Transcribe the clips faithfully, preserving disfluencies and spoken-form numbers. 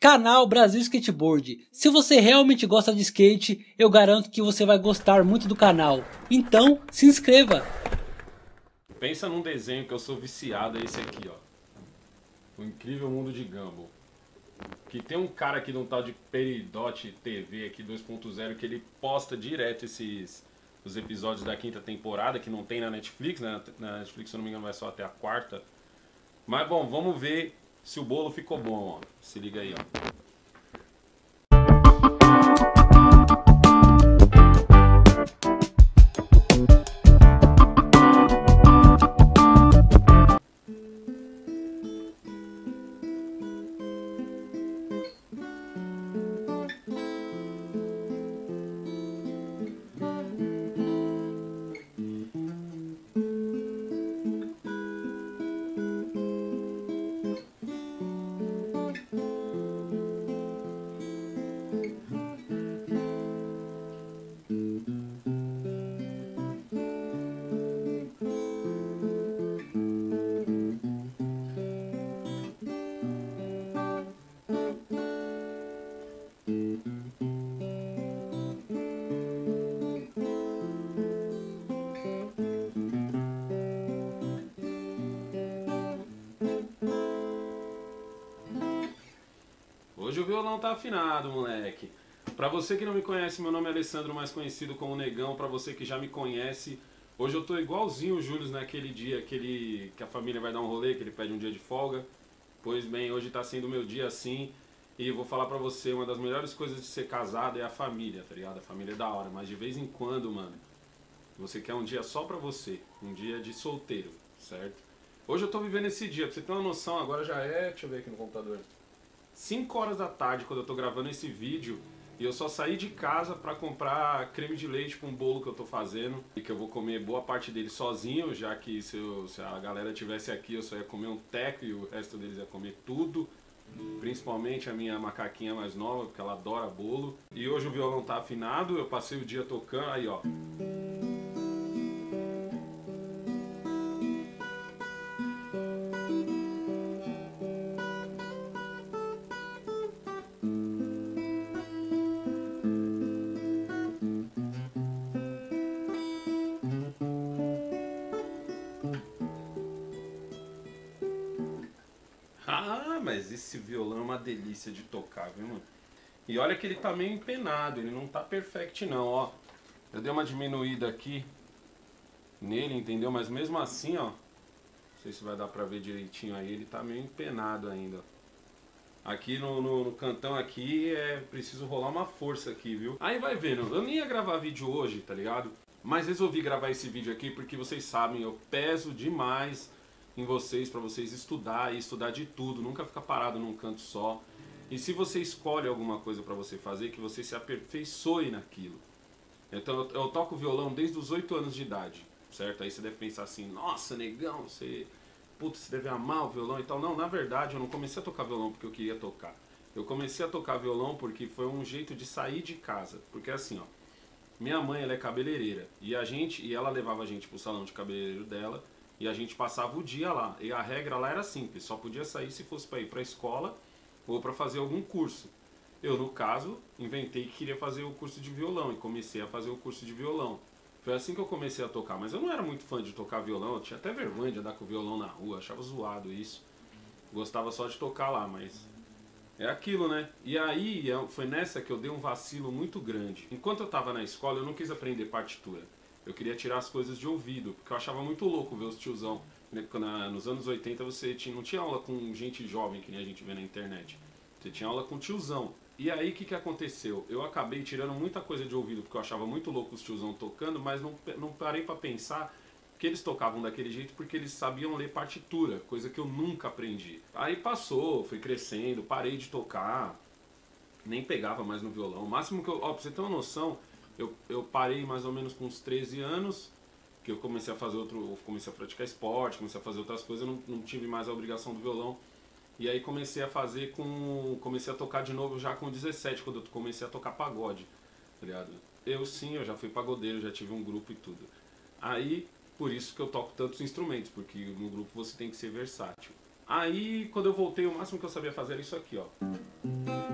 Canal Brasil Skateboard. Se você realmente gosta de skate, eu garanto que você vai gostar muito do canal. Então, se inscreva! Pensa num desenho que eu sou viciado, é esse aqui, ó. O Incrível Mundo de Gumball. Que tem um cara aqui de um tal de Peridote T V aqui dois ponto zero que ele posta direto esses os episódios da quinta temporada, que não tem na Netflix, né? Na Netflix, se eu não me engano, vai só até a quarta. Mas bom, vamos ver se o bolo ficou bom, ó. Se liga aí, ó. Hoje o violão tá afinado, moleque. Pra você que não me conhece, meu nome é Alessandro, mais conhecido como Negão. Pra você que já me conhece, hoje eu tô igualzinho o Júlio naquele dia aquele, que a família vai dar um rolê, que ele pede um dia de folga. Pois bem, hoje tá sendo o meu dia assim. E eu vou falar pra você, uma das melhores coisas de ser casado é a família, tá ligado? A família é da hora, mas de vez em quando, mano, você quer um dia só pra você. Um dia de solteiro, certo? Hoje eu tô vivendo esse dia, pra você ter uma noção, agora já é... Deixa eu ver aqui no computador. cinco horas da tarde, quando eu tô gravando esse vídeo, e eu só saí de casa pra comprar creme de leite com um bolo que eu tô fazendo, e que eu vou comer boa parte dele sozinho, já que se, eu, se a galera tivesse aqui eu só ia comer um teco e o resto deles ia comer tudo, principalmente a minha macaquinha mais nova, porque ela adora bolo. E hoje o violão tá afinado, eu passei o dia tocando, aí ó. Ah, mas esse violão é uma delícia de tocar, viu, mano? E olha que ele tá meio empenado, ele não tá perfect não, ó. Eu dei uma diminuída aqui nele, entendeu? Mas mesmo assim, ó, não sei se vai dar pra ver direitinho aí, ele tá meio empenado ainda. Aqui no, no, no cantão aqui é preciso rolar uma força aqui, viu? Aí vai vendo, eu nem ia gravar vídeo hoje, tá ligado? Mas resolvi gravar esse vídeo aqui porque vocês sabem, eu peso demais em vocês, pra vocês estudar e estudar de tudo, nunca ficar parado num canto só. E se você escolhe alguma coisa pra você fazer, que você se aperfeiçoe naquilo. Então eu, eu toco violão desde os oito anos de idade, certo? Aí você deve pensar assim, nossa, negão, você, putz, você deve amar o violão e tal. Não, na verdade eu não comecei a tocar violão porque eu queria tocar. Eu comecei a tocar violão porque foi um jeito de sair de casa. Porque assim, ó, minha mãe, ela é cabeleireira e a gente, e ela levava a gente pro salão de cabeleireiro dela. E a gente passava o dia lá. E a regra lá era simples, só podia sair se fosse para ir para a escola ou para fazer algum curso. Eu, no caso, inventei que queria fazer o curso de violão e comecei a fazer o curso de violão. Foi assim que eu comecei a tocar, mas eu não era muito fã de tocar violão, eu tinha até vergonha de andar com o violão na rua, achava zoado isso. Gostava só de tocar lá, mas é aquilo, né? E aí foi nessa que eu dei um vacilo muito grande. Enquanto eu estava na escola, eu não quis aprender partitura. Eu queria tirar as coisas de ouvido, porque eu achava muito louco ver os tiozão. Nos anos oitenta você tinha, não tinha aula com gente jovem, que nem a gente vê na internet. Você tinha aula com tiozão. E aí o que, que aconteceu? Eu acabei tirando muita coisa de ouvido, porque eu achava muito louco os tiozão tocando, mas não, não parei pra pensar que eles tocavam daquele jeito porque eles sabiam ler partitura, coisa que eu nunca aprendi. Aí passou, fui crescendo, parei de tocar, nem pegava mais no violão. O máximo que eu... Ó, pra você ter uma noção... Eu, eu parei mais ou menos com uns treze anos, que eu comecei a fazer outro, eu comecei a praticar esporte, comecei a fazer outras coisas, eu não, não tive mais a obrigação do violão. E aí comecei a fazer com, comecei a tocar de novo já com dezessete, quando eu comecei a tocar pagode, tá ligado? Eu sim, eu já fui pagodeiro, já tive um grupo e tudo. Aí, por isso que eu toco tantos instrumentos, porque no grupo você tem que ser versátil. Aí, quando eu voltei, o máximo que eu sabia fazer era isso aqui, ó.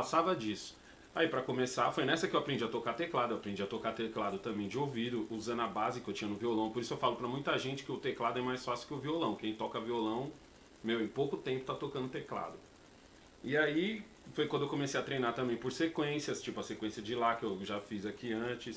passava disso. Aí pra começar, foi nessa que eu aprendi a tocar teclado. Eu aprendi a tocar teclado também de ouvido, usando a base que eu tinha no violão. Por isso eu falo pra muita gente que o teclado é mais fácil que o violão. Quem toca violão, meu, em pouco tempo tá tocando teclado. E aí foi quando eu comecei a treinar também por sequências, tipo a sequência de Lá, que eu já fiz aqui antes.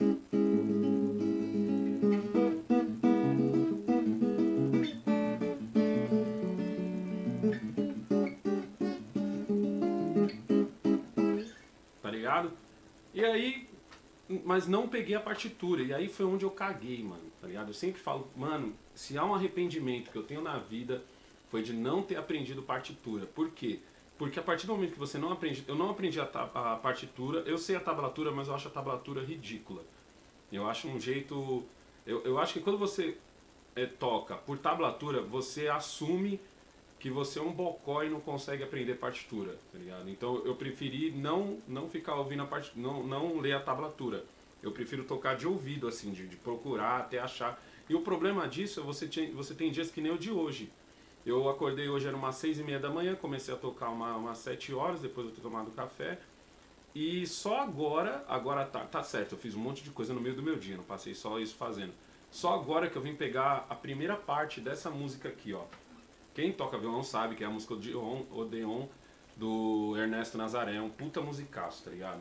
Tá ligado? E aí, mas não peguei a partitura. E aí foi onde eu caguei, mano, tá ligado? Eu sempre falo, mano, se há um arrependimento que eu tenho na vida, foi de não ter aprendido partitura. Por quê? Porque a partir do momento que você não aprende... Eu não aprendi a, a partitura, eu sei a tablatura, mas eu acho a tablatura ridícula. Eu acho um jeito... Eu, eu acho que quando você é, toca por tablatura, você assume que você é um bocó e não consegue aprender partitura, tá ligado? Então eu preferi não, não ficar ouvindo a partitura, não, não ler a tablatura. Eu prefiro tocar de ouvido, assim, de, de procurar até achar. E o problema disso é você, tinha, você tem dias que nem o de hoje. Eu acordei hoje, era umas seis e meia da manhã, comecei a tocar uma, umas sete horas, depois de eu ter tomado café. E só agora, agora tá, tá certo, eu fiz um monte de coisa no meio do meu dia, não passei só isso fazendo. Só agora que eu vim pegar a primeira parte dessa música aqui, ó. Quem toca violão sabe que é a música Odeon, Odeon do Ernesto Nazaré, é um puta musicaço, tá ligado?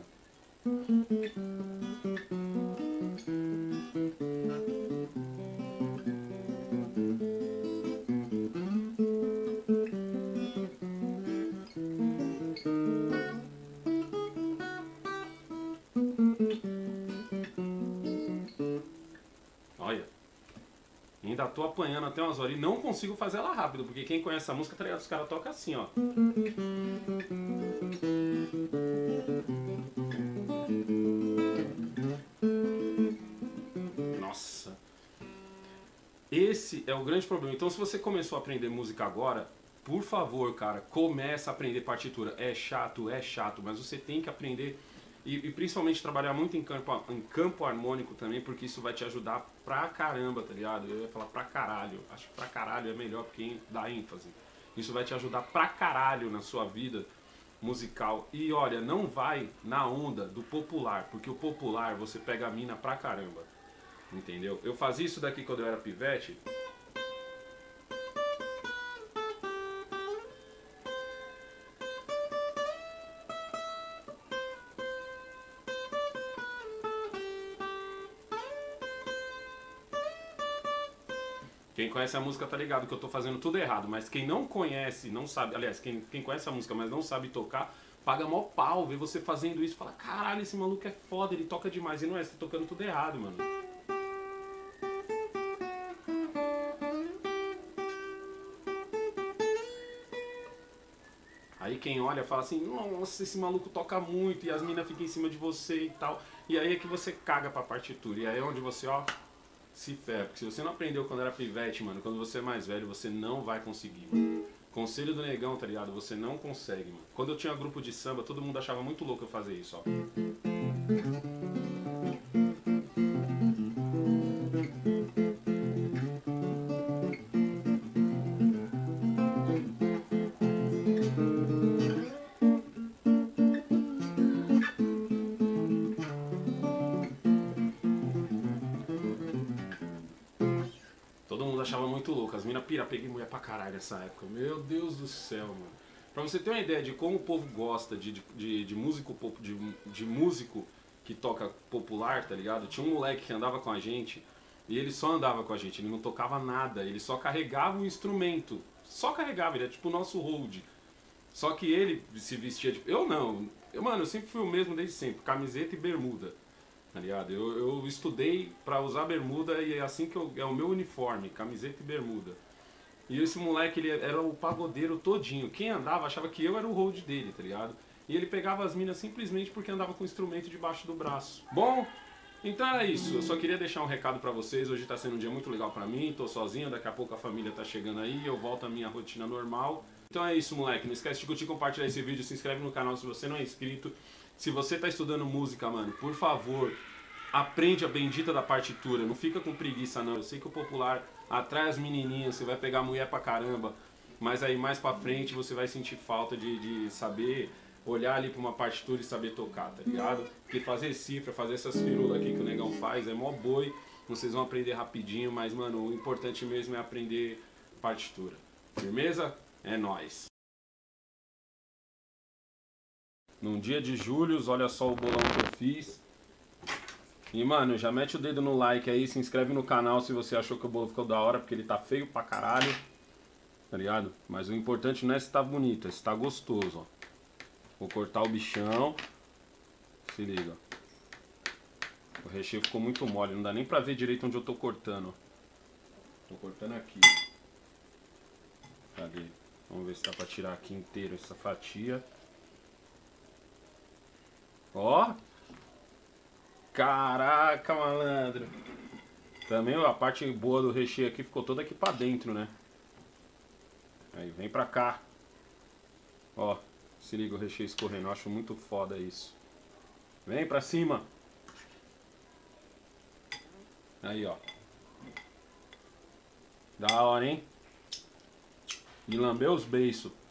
Olha, ainda tô apanhando até umas horas e não consigo fazer ela rápido, porque quem conhece a música, tá ligado? Os caras tocam assim, ó. Nossa. Esse é o grande problema. Então se você começou a aprender música agora, por favor, cara, começa a aprender partitura. É chato, é chato, mas você tem que aprender e, e principalmente trabalhar muito em campo, em campo harmônico também, porque isso vai te ajudar pra caramba, tá ligado? Eu ia falar pra caralho. Acho que pra caralho é melhor porque dá ênfase. Isso vai te ajudar pra caralho na sua vida musical. E olha, não vai na onda do popular, porque o popular você pega a mina pra caramba. Entendeu? Eu fazia isso daqui quando eu era pivete. Quem conhece a música tá ligado que eu tô fazendo tudo errado, mas quem não conhece, não sabe, aliás, quem, quem conhece a música, mas não sabe tocar, paga mó pau, vê você fazendo isso e fala, caralho, esse maluco é foda, ele toca demais. E não é, você tá tocando tudo errado, mano. Aí quem olha fala assim, nossa, esse maluco toca muito, e as minas ficam em cima de você e tal. E aí é que você caga pra partitura, e aí é onde você, ó, se ferra. Porque se você não aprendeu quando era pivete, mano, quando você é mais velho, você não vai conseguir, mano. Conselho do negão, tá ligado? Você não consegue, mano. Quando eu tinha grupo de samba, todo mundo achava muito louco eu fazer isso, ó. Todo mundo achava muito louco. As minas pira, peguei mulher pra caralho nessa época. Meu Deus do céu, mano. Pra você ter uma ideia de como o povo gosta de, de, de músico de, de músico que toca popular, tá ligado? Tinha um moleque que andava com a gente e ele só andava com a gente, ele não tocava nada, ele só carregava o instrumento. Só carregava, ele é tipo o nosso hold. Só que ele se vestia de... Eu não. Eu, mano, eu sempre fui o mesmo desde sempre. Camiseta e bermuda. Tá ligado? Eu, eu estudei pra usar bermuda e é assim que eu, é o meu uniforme, camiseta e bermuda. E esse moleque, ele era o pagodeiro todinho. Quem andava achava que eu era o hold dele, tá ligado? E ele pegava as minas simplesmente porque andava com o instrumento debaixo do braço. Bom, então era isso. Eu só queria deixar um recado pra vocês. Hoje tá sendo um dia muito legal pra mim, tô sozinho, daqui a pouco a família tá chegando aí, eu volto à minha rotina normal. Então é isso, moleque. Não esquece de curtir, compartilhar esse vídeo, se inscreve no canal se você não é inscrito. Se você tá estudando música, mano, por favor, aprende a bendita da partitura. Não fica com preguiça, não. Eu sei que o popular atrai as menininhas, você vai pegar mulher pra caramba, mas aí mais pra frente você vai sentir falta de, de saber olhar ali pra uma partitura e saber tocar, tá ligado? Porque fazer cifra, fazer essas firulas aqui que o negão faz é mó boi, vocês vão aprender rapidinho, mas, mano, o importante mesmo é aprender partitura. Firmeza? É nóis. Num dia de julho, olha só o bolão que eu fiz. E, mano, já mete o dedo no like aí, se inscreve no canal se você achou que o bolo ficou da hora, porque ele tá feio pra caralho, tá ligado? Mas o importante não é se tá bonito, é se tá gostoso, ó. Vou cortar o bichão. Se liga, ó. O recheio ficou muito mole, não dá nem pra ver direito onde eu tô cortando, ó. Tô cortando aqui. Cadê? Vamos ver se dá pra tirar aqui inteiro essa fatia. Ó! Caraca, malandro! Também a parte boa do recheio aqui ficou toda aqui pra dentro, né? Aí, vem pra cá. Ó, se liga o recheio escorrendo. Eu acho muito foda isso. Vem pra cima. Aí, ó. Da hora, hein? E lambeu os beiços.